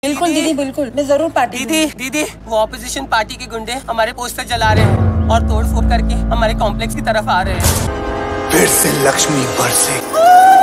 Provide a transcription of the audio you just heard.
बिल्कुल दीदी बिल्कुल, मैं जरूर पार्टी दीदी वो ऑपोजिशन पार्टी के गुंडे हमारे पोस्टर जला रहे हैं और तोड़ फोड़ करके हमारे कॉम्प्लेक्स की तरफ आ रहे हैं। फिर से लक्ष्मी बरसे।